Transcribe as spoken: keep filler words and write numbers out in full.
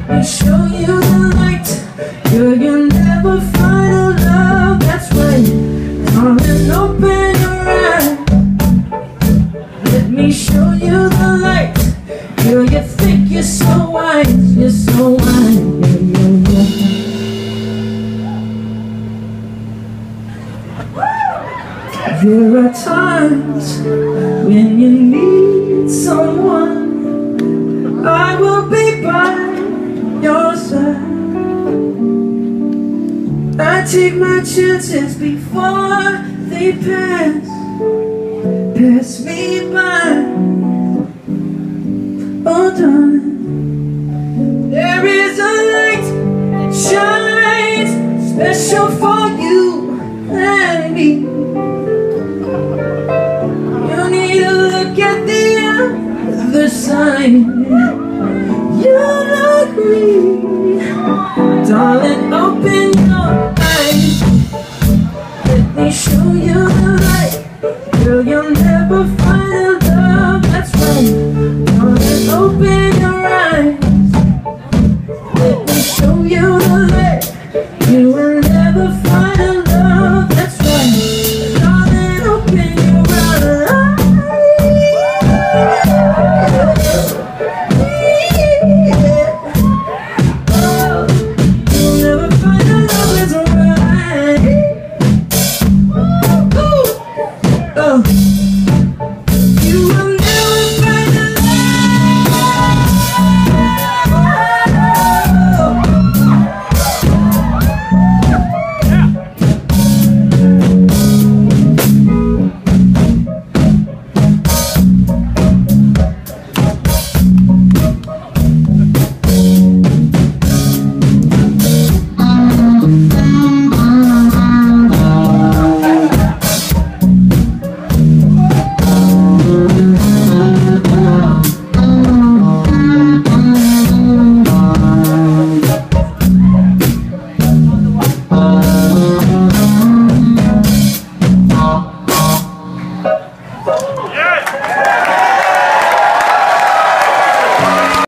me show you the light. Girl, you'll never find a love that's right. Darling, open your eyes. Let me show you the light. Girl, you think you're so wise, you're so wise. Yeah, yeah, yeah. There are times when you need someone. I will be by your side. I take my chances before they pass, pass me by. Oh darling, there is a light that shines special for you and me. You need to look at the other side. You'll agree, darling.